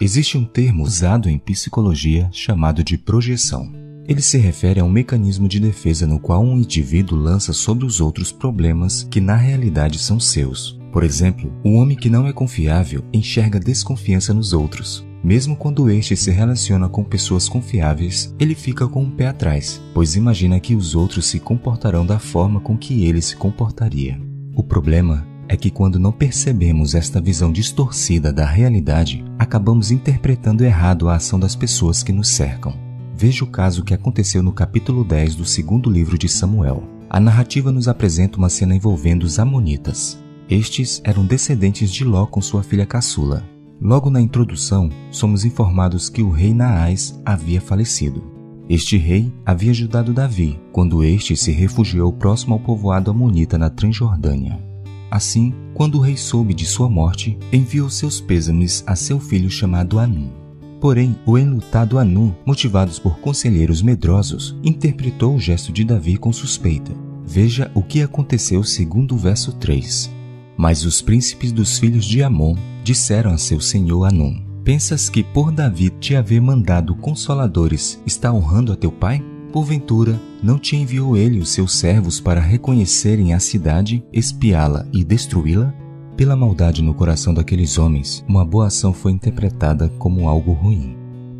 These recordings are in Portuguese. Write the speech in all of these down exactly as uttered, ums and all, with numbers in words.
Existe um termo usado em psicologia chamado de projeção. Ele se refere a um mecanismo de defesa no qual um indivíduo lança sobre os outros problemas que na realidade são seus. Por exemplo, um homem que não é confiável enxerga desconfiança nos outros. Mesmo quando este se relaciona com pessoas confiáveis, ele fica com o pé atrás, pois imagina que os outros se comportarão da forma com que ele se comportaria. O problema é que quando não percebemos esta visão distorcida da realidade, acabamos interpretando errado a ação das pessoas que nos cercam. Veja o caso que aconteceu no capítulo dez do segundo livro de Samuel. A narrativa nos apresenta uma cena envolvendo os amonitas. Estes eram descendentes de Ló com sua filha caçula. Logo na introdução, somos informados que o rei Naás havia falecido. Este rei havia ajudado Davi, quando este se refugiou próximo ao povoado amonita na Transjordânia. Assim, quando o rei soube de sua morte, enviou seus pêsames a seu filho chamado Anum. Porém, o enlutado Anum, motivados por conselheiros medrosos, interpretou o gesto de Davi com suspeita. Veja o que aconteceu segundo o verso três. Mas os príncipes dos filhos de Amon disseram a seu senhor Anum: Pensas que por Davi te haver mandado consoladores está honrando a teu pai? Porventura, não te enviou ele os seus servos para reconhecerem a cidade, espiá-la e destruí-la? Pela maldade no coração daqueles homens, uma boa ação foi interpretada como algo ruim.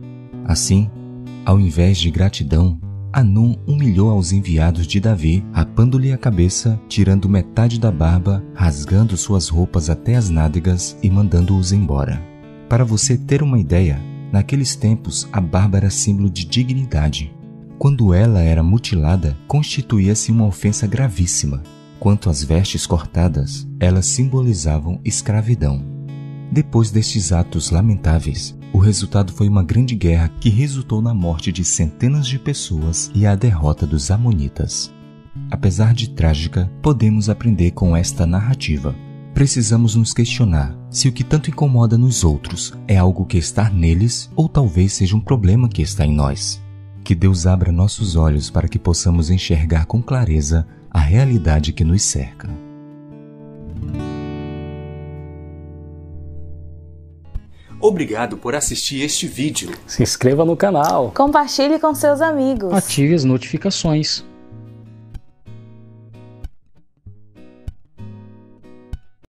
Assim, ao invés de gratidão, Anum humilhou aos enviados de Davi, rapando-lhe a cabeça, tirando metade da barba, rasgando suas roupas até as nádegas e mandando-os embora. Para você ter uma ideia, naqueles tempos a barba era símbolo de dignidade. Quando ela era mutilada, constituía-se uma ofensa gravíssima. Quanto às vestes cortadas, elas simbolizavam escravidão. Depois destes atos lamentáveis, o resultado foi uma grande guerra que resultou na morte de centenas de pessoas e a derrota dos amonitas. Apesar de trágica, podemos aprender com esta narrativa. Precisamos nos questionar se o que tanto incomoda nos outros é algo que está neles ou talvez seja um problema que está em nós. Que Deus abra nossos olhos para que possamos enxergar com clareza a realidade que nos cerca. Obrigado por assistir este vídeo. Se inscreva no canal. Compartilhe com seus amigos. Ative as notificações.